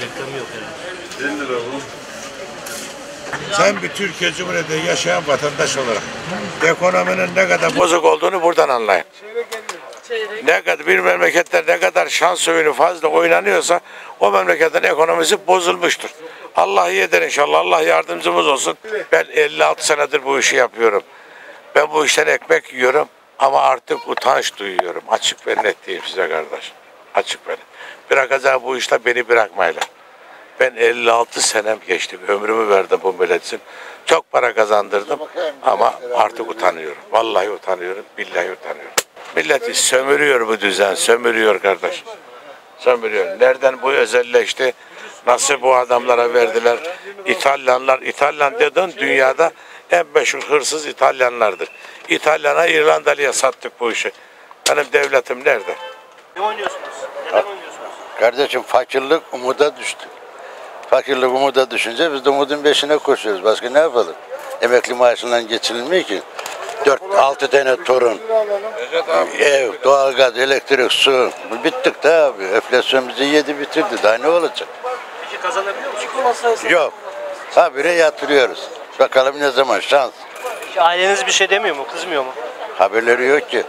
Reklam yok herhalde. 1 lira bu. Sen bir Türkiye Cumhuriyeti'nde yaşayan vatandaş olarak ekonominin ne kadar bozuk olduğunu buradan anlayın. Ne kadar bir memlekette ne kadar şans oyunu fazla oynanıyorsa o memleketin ekonomisi bozulmuştur. Allah iyi eder inşallah. Allah yardımcımız olsun. Ben 56 senedir bu işi yapıyorum. Ben bu işten ekmek yiyorum ama artık utanç duyuyorum. Açık ve net diyeyim size kardeş. Açık ve net. Bırakacağım bu işte beni bırakmayla. Ben 56 senem geçti. Ömrümü verdim bu millet için. Çok para kazandırdım ama artık utanıyorum. Vallahi utanıyorum, billahi utanıyorum. Milleti sömürüyor bu düzen, sömürüyor kardeş. Sömürüyor. Nereden bu özelleşti? Nasıl bu adamlara verdiler? İtalyan dedin dünyada en meşhur hırsız İtalyanlardır. İtalyana, İrlandalı'ya sattık bu işi. Benim devletim nerede? Ne oynuyorsunuz? Neden oynuyorsunuz? Kardeşim fakirlik umuda düştü. Fakirlik umuda düşünce biz de umudun peşine koşuyoruz. Başka ne yapalım? Emekli maaşından geçinilmiyor ki. 4-6 tane torun, ev, doğalgaz, elektrik, su. Bittik de abi. Enflasyon bizi yedi bitirdi. Daha ne olacak? Peki kazanabiliyor musunuz? Yok. Habire yatırıyoruz. Bakalım ne zaman şans. Peki aileniz bir şey demiyor mu? Kızmıyor mu? Haberleri yok ki.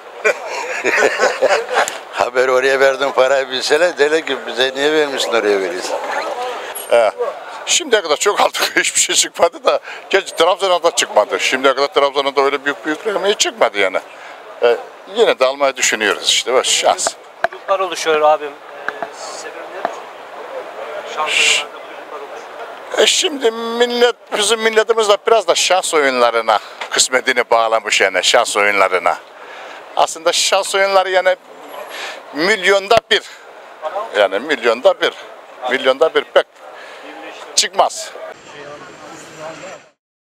Haber oraya verdim parayı bilseler derler ki bize niye vermişsin oraya veriyorsun? Şimdiye kadar çok aldık, hiçbir şey çıkmadı da gerçi Trabzon'a da çıkmadı. Şimdiye kadar Trabzon'a da öyle büyük reklamı çıkmadı yani. Yine de almayı düşünüyoruz işte, var şans. Kuyruklar oluşuyor abim. Sebebi nedir? Şanslarında kuyruklar oluşuyor. Şimdi bizim milletimiz de biraz da şans oyunlarına kısmetini bağlamış yani, şans oyunlarına. Aslında şans oyunları yani milyonda bir. Yani milyonda bir. Milyonda bir pek çıkmaz.